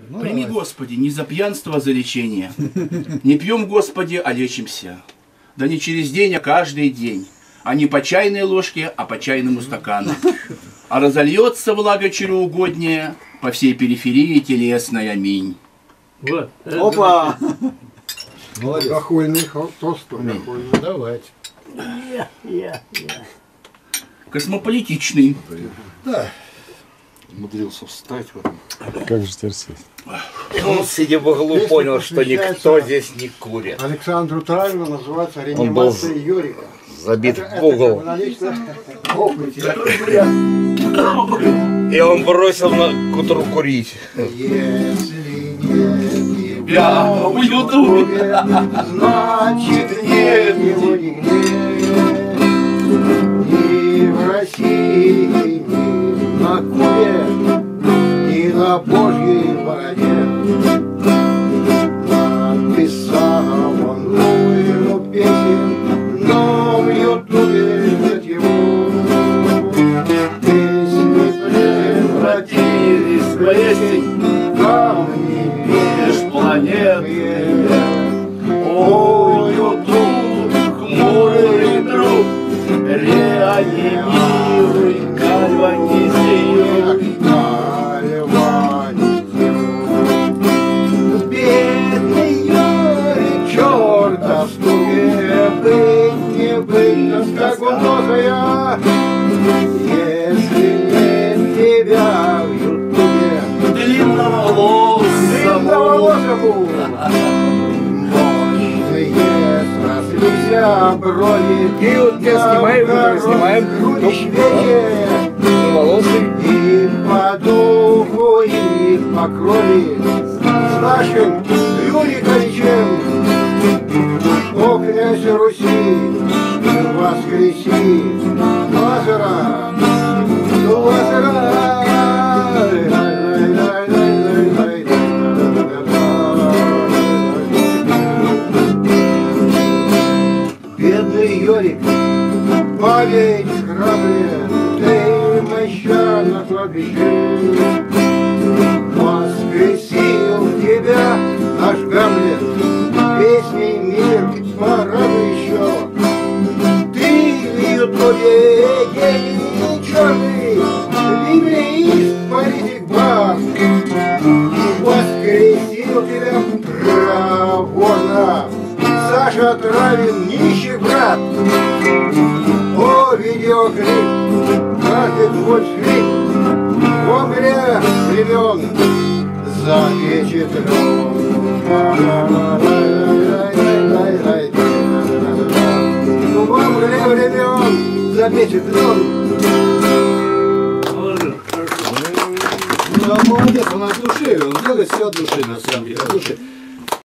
Ну, прими, давай. Господи, не за пьянство, а за лечение. Не пьем, Господи, а лечимся. Да не через день, а каждый день. А не по чайной ложке, а по чайному стакану. А разольется влага чреугоднее по всей периферии телесной. Аминь. Вот. Опа! Молодец. Охуенный тост. Давайте. Космополитичный. Да. Умудрился встать в этом. Как же теперь сесть? Он, сидя в углу, Песня понял, что никто посвящается здесь не курит. Александру Травину, называется был «Реанимация Юрика». Забит Это в угол. на личном опыте. И он бросил на кутру курить. Если нет Я в Ютубе. значит нет его нигде. Ни в России, ни на Кубе, ни на Божьей бороде. Написал он новую песню, но в Ютубе нет его. Песни превратились в плесень, камни меж планеты. О, Ютуб, хмурый друг, реанимируй, гальванизируй. Бедный Юрий, черта в стуге, быть не быть, как глубокая. Если нет тебя в Ютубе, длинноволосому, мощные срослися брови. И вот я снимаю, который снимаем. Волосы. И по духу, и по крови с нашим Юриковичем. О, князь Руси, воскреси Лазара, Лазара. Бедный Юрик, повесь храбрее, ты моща на кладбище. Воскресил тебя наш Гамлет, песней мир порадуй еще. Ты в Ютубе гений черный, библеист, политик, баб. Воскресил тебя проворно Саша Травин, нищий брат. О, видеоклип, каждый твой шрифт в огне времен запечатлен. В огне времен запечатлен. Ну, да, молодец, он от души, он делает все от души, на самом деле, от души.